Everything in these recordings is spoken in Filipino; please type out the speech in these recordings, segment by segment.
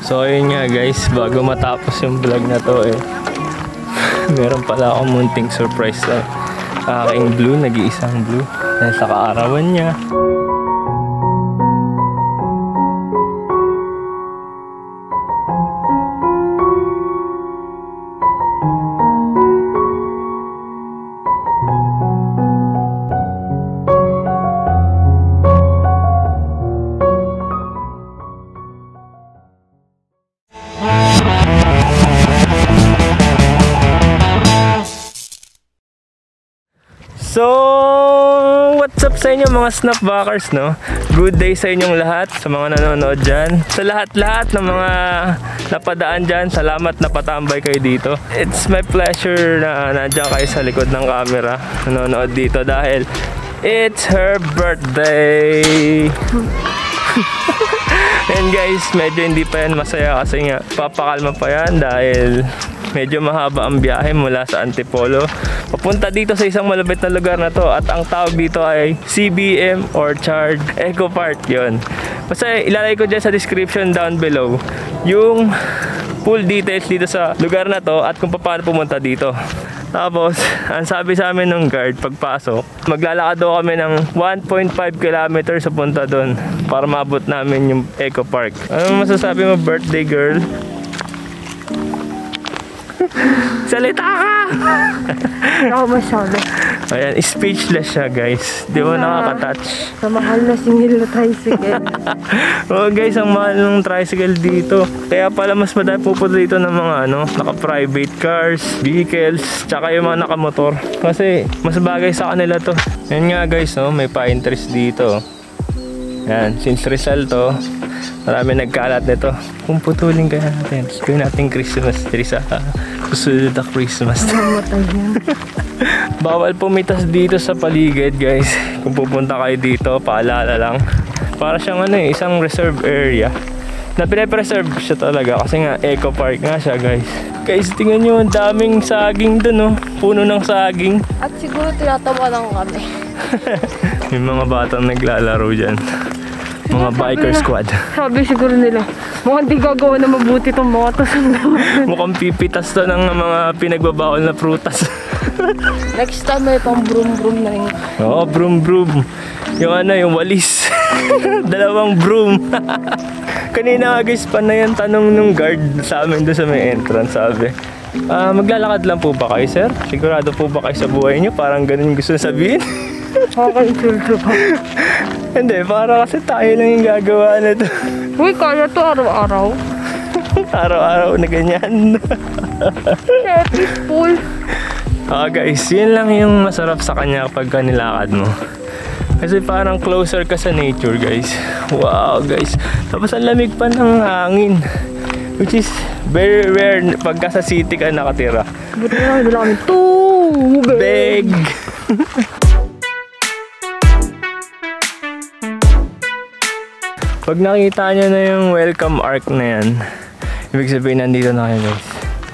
So ayun nga guys, bago matapos yung vlog na to meron pala akong munting surprise sa aking blue, nag-iisang blue dahil sa kaarawan niya. So, what's up sa inyo mga snapbackers, no? Good day sa inyong lahat, sa mga nanonood dyan. Sa lahat-lahat ng mga napadaan dyan, salamat na patambay kayo dito. It's my pleasure na nandiyan kayo sa likod ng camera, nanonood dito dahil it's her birthday! And guys, medyo hindi pa yan masaya kasi nga papakalma pa yan dahil medyo mahaba ang biyahe mula sa Antipolo papunta dito sa isang malapit na lugar na to, at ang tawag dito ay CBM Orchard Eco Park. Yun, basta ilalagay ko dyan sa description down below yung full details dito sa lugar na to at kung paano pumunta dito. Tapos, ang sabi sa amin ng guard pagpasok, maglalakad daw kami ng 1.5 kilometers sa punta doon para maabot namin yung Eco Park. Ano masasabi mo, birthday girl? Salita ka! Ako masyado. Ayan, speechless siya guys. Di mo nakaka-touch. Sa mahal na singil na tricycle. Oh guys, ang mahal ng tricycle dito. Kaya pala mas madami pupunta dito ng mga naka-private cars, vehicles, tsaka yung mga nakamotor. Kasi mas bagay sa kanila to. Yan nga guys, may pine trees dito. Yan, since Rizal to, marami nagkalat nito. Kung putulin kaya natin, gawin natin Christmas tree sa susunod na Christmas. Bawal pumitas dito sa paligid guys. Kung pupunta kayo dito, paalala lang. Para siyang isang reserve area na pinapreserve siya talaga kasi nga Eco Park nga siya guys. Guys, tingnan nyo, ang daming saging dun, puno ng saging. At siguro tinatawa lang kami. Yung mga batang naglalaro dyan, mga biker squad. Sabi siguro nila, mukhang di gagawa na mabuti itong mga to. Mukhang pipitas to ng mga pinagbabawal na prutas. Next time may pang broom na rin. Oo, broom. Yung walis. Dalawang broom. Kanina guys, pa na yung tanong ng guard sa amin doon sa may entrance. Sabi, maglalakad lang po ba kayo, sir? Sigurado po ba kayo sa buhay niyo? Parang ganun gusto sabihin. Kaka-insulto pa. Hindi, para kasi tayo lang yung gagawa na ito. Uy, kaya to araw-araw. Araw-araw na ganyan. Peaceful. Guys, yun lang yung masarap sa kanya kapag nilakad mo. Kasi parang closer ka sa nature guys. Wow guys. Tapos ang lamig pa ng hangin, which is very rare pagka sa city ka nakatira. Buti na lang kami tubig. Pag nakita nyo na yung welcome arc na yan, ibig sabihin nandito na kayo guys.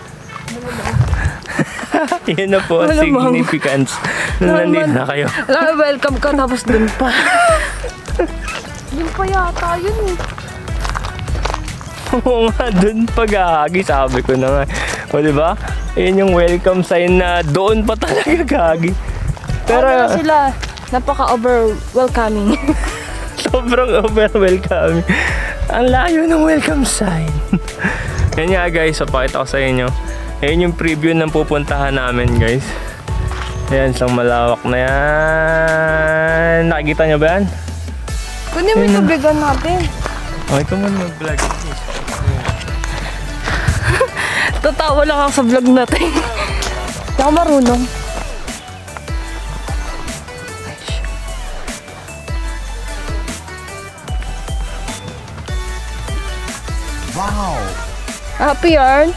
Yun na po ang significance na nandito na kayo. Alam mo, welcome ka tapos dun pa. Dun pa yata yun eh. Oo nga, dun pa gagi, sabi ko na nga. O diba? Yun yung welcome sign na doon pa talaga gagi. Pero sila, napaka-over-welcoming. sobrang over-welcoming. Ang layo ng welcome sign. Yan nga guys, papakita ko sa inyo. Ayan yung preview ng pupuntahan namin guys. Ayan, isang malawak na yan. Nakikita nyo ba yan? Kunin mo yung tubigan natin. Okay, ito muna mag-vlog. Tatawa lang ako sa vlog natin. Hindi ako marunong. Wow! Happy yarn?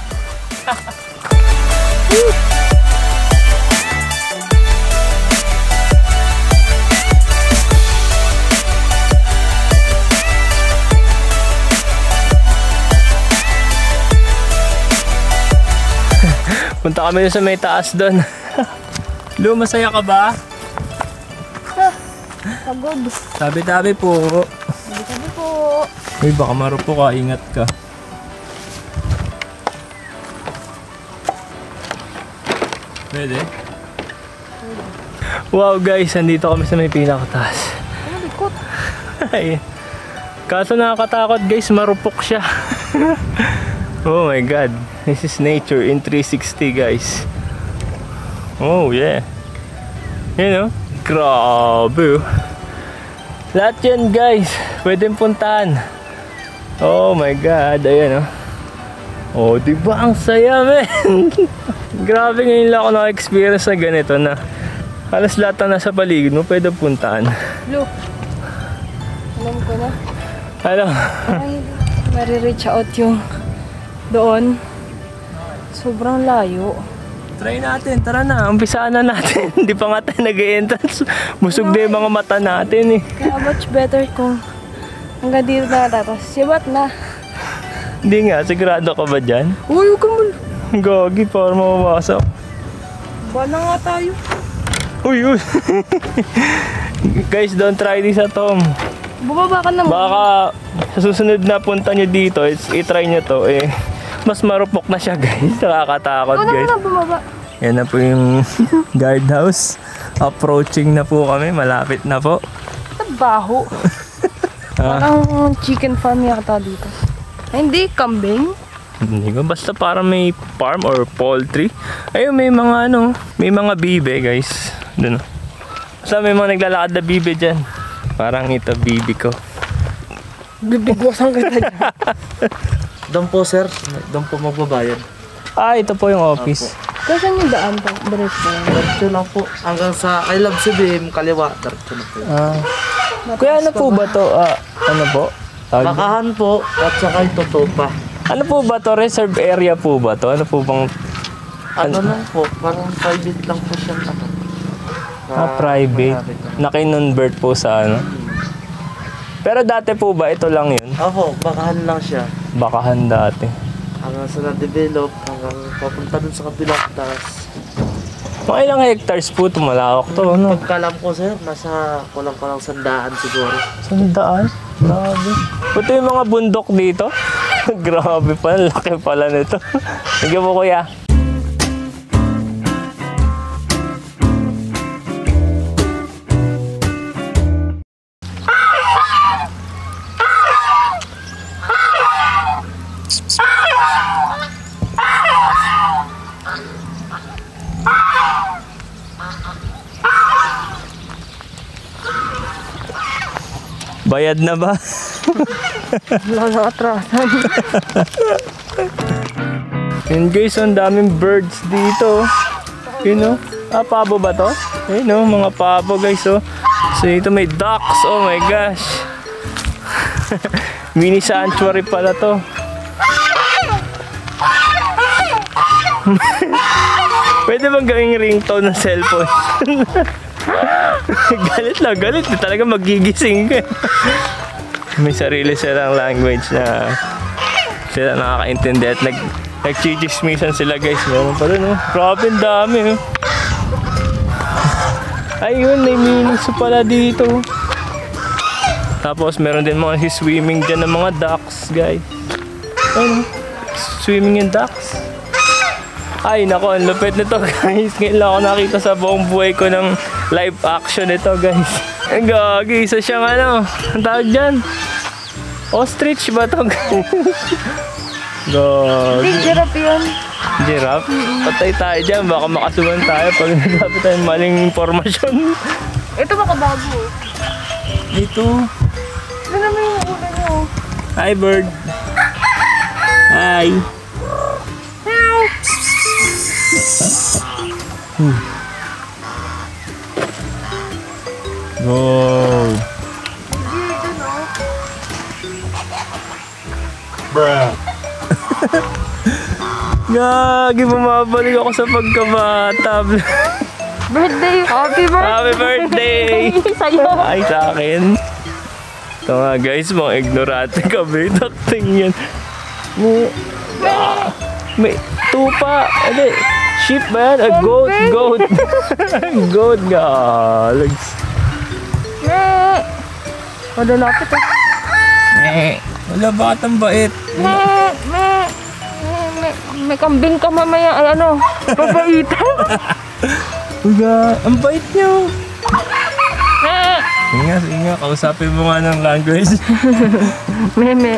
Punta kami sa may taas doon. Lu, masaya ka ba? Pagod. Tabi-tabi po. Tabi-tabi po. Uy, baka marupo ka. Ingat ka. Pwede? Wow guys, andito kami sa may pinakataas. Ano, likot? Ay. Kaso nakakatakot guys, marupok siya. Oh my god. This is nature in 360 guys. Oh yeah. You know? Grabe. Lahat yan guys, pwedeng puntahan. Oh my god, ayan oh. Oh, diba ang saya men? Grabe, ngayon lang ako naka-experience na ganito na halos lahat na nasa paligid mo pwede puntahan. Look. Alam ko na. Ano? Ay, mare-reach out yung doon. Sobrang layo. Try natin, tara na, umpisaan na natin. Hindi pa nga tayo nag-e-entrance. Busog na yung mga mata natin eh. Kaya much better kung hanggang dito na tapos sibat na. Hindi nga, sigurado ka ba dyan? Uy, huwag kang Gagi, para mawawasok. ba na nga tayo? Uy, uy. Guys, don't try this at home. Bumaba ka naman. Baka sa susunod na punta nyo dito, i-try nyo to eh. Mas marupok na siya guys. Nakakatakot Ikaw guys. na bumaba. Yan na po yung guardhouse. Approaching na po kami. Malapit na po. Tabaho. Parang chicken farm yata dito. Ay, hindi, kambing. Hindi ko. Basta parang may farm or poultry. Ayun, may mga ano. May mga bibe guys. Doon. Basta may mga naglalakad na bibe dyan. Parang ito bibi ko. Bibigwasan kita dyan. Doon po sir, doon po magbabayad. Ah, ito po yung office. Kasi yung daan pa, diretso lang. Diretso lang po. Hanggang sa I Love CBM, kaliwa. Diretso na po. Ah. Kuya, ano po ba to? Ano po? Tawag- Bakahan po at saka yung tutupa. Ano po ba to? Reserve area po ba to? Ano po bang... Ano lang po, parang private lang po siya. private? Naki-non-bird po sa ano? Pero dati po ba ito lang yun? Opo, bakahan lang siya. Bakahan dati. Hanggang sa na-develop, hanggang papunta dun sa kabila. Tapos, Mga ilang hectares po ito? Malawak to, ano? pagkalam ko sir, nasa kulang-kulang 100 siguro. 100? Grabe. Ito yung mga bundok dito? Grabe pa, laki pala nito. Sige po kuya. Bayad na ba? Wala na atrasan. Yun guys, ang daming birds dito. You know? Pabo ba to? Yun know, mga pabo guys oh. So dito may ducks, oh my gosh. Mini sanctuary pala to. Pwede bang gawing ringtone ng cellphone? Galit lang, galit. Di talaga magigising ka. May sarili silang language na sila nakakaintindi at nagchichismisan sila guys. Meron pa rin oh. Grabe, ang dami oh. Ayun, may minis pala dito. Tapos meron din mga swimming dyan ng mga ducks guys. Ayun, swimming in ducks. Ay nako, ang lupit nito guys. Ngayon lang ako nakita sa buong buhay ko ng live action nito guys. Ang gagi, isa siyang ano, ang tawag dyan? Ostrich ba ito guys? Gagi. Big giraffe yun. Giraffe? Patay tayo dyan, baka makasuhan tayo pag nagsabi tayo maling informasyon. Ito baka bago. Dito. Ano naman yung ulo nyo? Hi bird. Hi. Wow. Gagi, bumabalik ako sa pagkabata. Birthday! Happy birthday! Happy birthday! Sa'yo! Ay, sa akin. Ito nga guys, mga ignorante kami. Takting yan. May tupa. Ano? Sheep ba yan? A goat, goat. Goat, galags. Wala lapit eh. Wala batang bait. May kambing ka mamaya, ay ano, papaitan. Uga, ang bait niyo. Sige nga, kausapin mo nga ng language. Meme.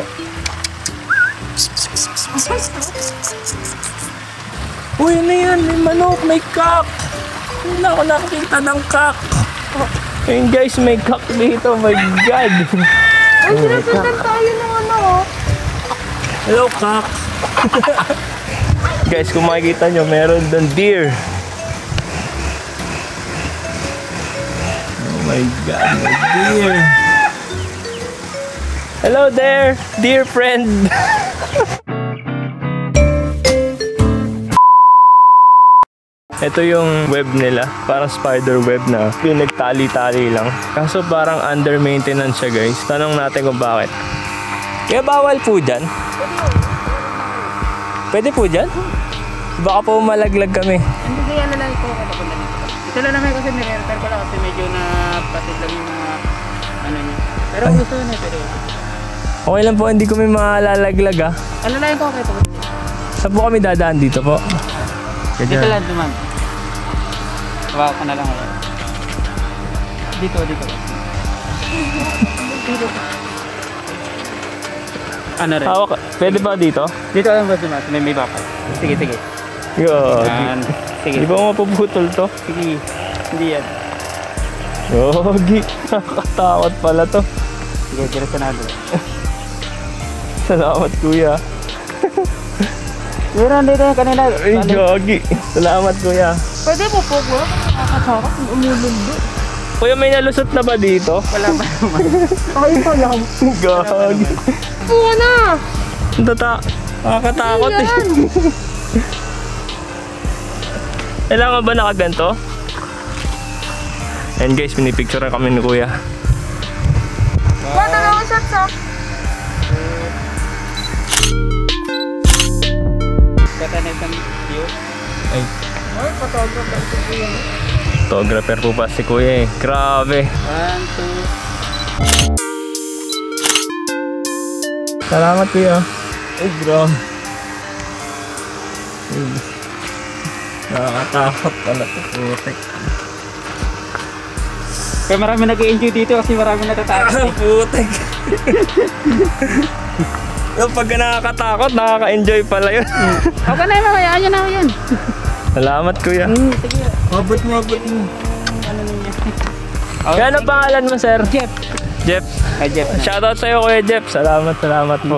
Uy, ano yan? May manok, may cock. Hindi na ako nakakita ng cock. Ayun guys, may cock dito. My God. Ay, sinasundan tayo ng ano. Hello, cock. Guys, kung makikita nyo, meron doon deer. Oh my God, may deer. Hello there, dear friend. Ito yung web nila, parang spider web na pinagtali-tali lang. Kaso parang under maintenance siya guys. Tanong natin kung bakit. Kaya bawal po dyan? Pwede po dyan? Baka po malaglag kami. Hindi kaya na lang ito ako papunta dito. Ito lang naman kasi nire-repair ko lang kasi medyo napatid lang yung mga ano niya. Pero gusto na pero Okay lang po, hindi ko may malalaglag ah. ano lang ko okay po. Saan po kami dadaan dito po? Dito lang duman. Hawa ko na lang ngayon. Dito. Ano rin? Hawak, pwede ba dito? Dito lang ba duman? May bakal. Sige. Yo, Yan. Sige. di ba mapuputol to? Sige. Hindi yan. Yogi, nakakatakot pala to. Sige, diretso na doon. Salamat kuya. Meron dito yung kanila. Ay, Yogi. Salamat kuya. Pwede po po ba? Nakakatakot. Umulundo. Kuya, may nalusot na ba dito? Wala ba naman? Ay, ito lang. Yogi. Buka na. Nakakatakot eh. Kailangan ba nakaganto? And guys, pinipicture kami ni kuya. Ba, dalawang shots ah. Kata na isang view. Ay, Ay, photographer ko po yan. photographer po pa si kuya eh. Grabe. 1, 2. Salamat kuya. Ay, bro. Nakakatakot pala ito. Putek. Kaya marami nag-i-enjoy dito kasi marami natatakot. Putek. Yung pag nakakatakot, nakaka-enjoy pala yun. Okay na yun, hayaan nyo na ako yan. Salamat kuya. Sige. Mabot mo. Ano ninyo? Kaya ano pangalan mo sir? Jeff. Jeff. Hi Jeff na. Shoutout sa'yo kuya Jeff. Salamat po.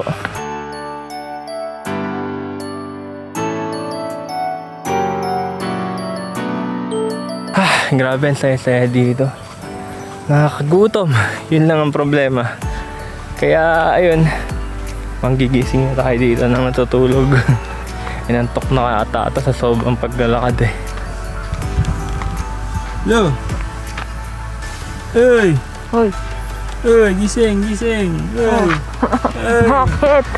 Grabe, ang saya-saya dito. Nakakagutom. Yun lang ang problema. Kaya, ayun. Manggigising na tayo dito nang natutulog. Inantok na ata sa sobrang paglalakad eh. Hello? Hey! Hoy. Hey! Gising! Hey! Bakit?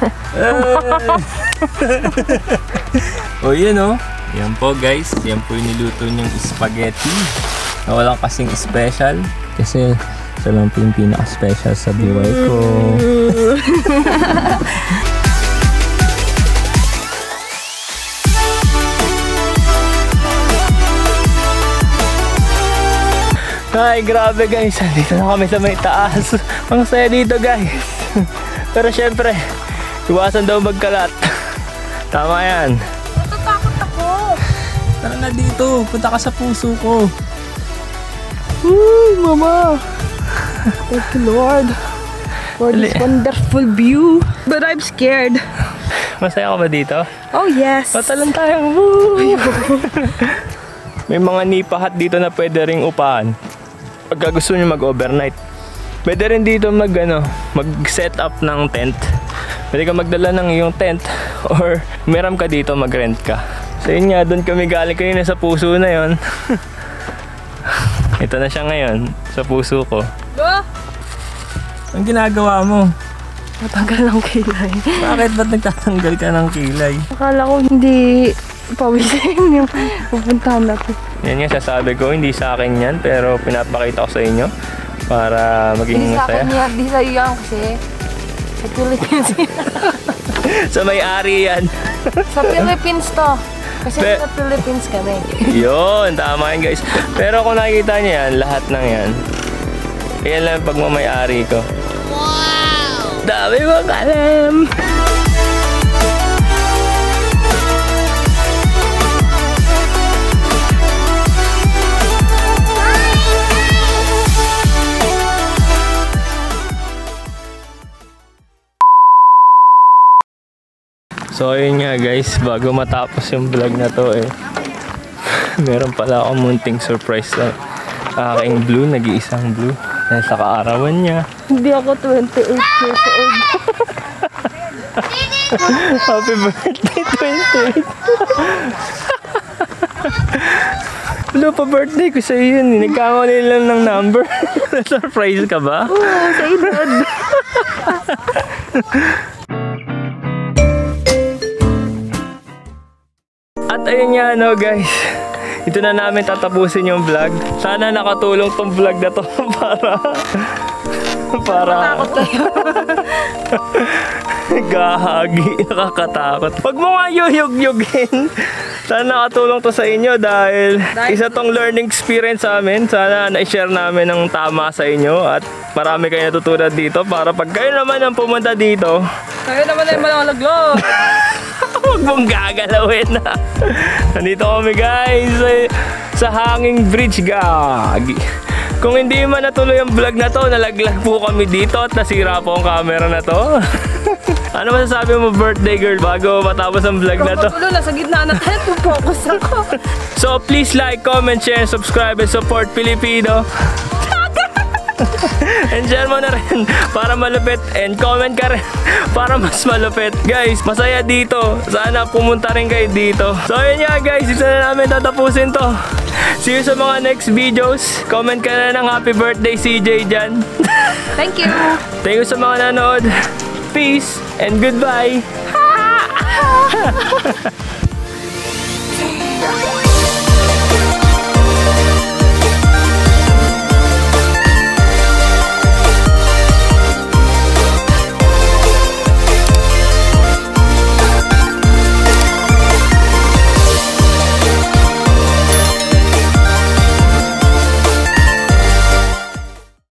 O yun o. Yan po guys. Yan po yung niluto niyang spaghetti. Na walang kasing special. Kasi ito lang po yung pinaka-special sa buhay ko. Ay, grabe guys. Dito na kami sa may taas. Ang saya dito guys. Pero syempre, iwasan daw magkalat. Tama yan. Natatakot ako. Tara na dito. Punta ka sa puso ko. Uy, mama. Thank you, Lord. For this wonderful view. But I'm scared. Masaya ka ba dito? Oh, yes. Patalan tayong woo! May mga nipa hut dito na pwede ring upahan. Pagka gusto nyo mag-overnight. Pwede rin dito mag-set up ng tent. Pwede ka magdala ng iyong tent or meram ka dito, mag-rent ka. So yun nga, doon kami galing kanina sa puso na yon. Ito na siya ngayon, sa puso ko. Ang ginagawa mo? Matanggal ng kilay. Bakit ba't nagtatanggal ka ng kilay? Akala ko hindi pawisin yung pupuntahan natin. Yan nga sasabi ko, hindi sa akin yan, pero pinapakita ko sa inyo para maging Hindi sa masaya. akin yan. Hindi sa iyo yan kasi sa Philippines. Sa may-ari yan. Sa Philippines to. Kasi Pe- sa Philippines kami. Yun, tama yan guys. Pero kung nakikita niyo yan, lahat ng yan, yan lang pagmamayari ko. Wow! Dami mong alam! So ayun nga guys, bago matapos yung vlog na to meron pala akong munting surprise na aking blue, nag-iisang blue dahil sa kaarawan niya. Hindi ako 28 years old. Happy birthday 28. Blue, pa birthday ko sa'yo yun. Nagkamali lang ng number. Surprise ka ba? Oo, sa edad. At ayun nga guys, ito na namin tatapusin yung vlog. Sana nakatulong tong vlog na to para Takot kayo. gahagi, nakakatakot. Huwag mo nga yuyug-yugin. Sana nakatulong to sa inyo dahil isa tong learning experience sa amin. Sana na-share namin ng tama sa inyo at marami kayo natutunan dito para pag kayo naman ang pumunta dito, Kayo naman ay malalaglag. huwag mong gagalawin na. Nandito kami guys sa Hanging Bridge Gag. Kung hindi man natuloy ang vlog na to, nalaglag po kami dito at nasira po ang camera na to. Ano masasabi mo birthday girl bago matapos ang vlog na to? Kapagulo, nasa gitna na tayo. Focus ako. So please like, comment, share, subscribe, and support Filipino. And share mo na rin para malupit. And comment ka rin para mas malupit. Guys, masaya dito. Sana pumunta rin kayo dito. So ayun nga guys, dito na namin tatapusin to. See you sa mga next videos. Comment ka na ng happy birthday CJ dyan. Thank you. Thank you sa mga nanood. Peace and goodbye.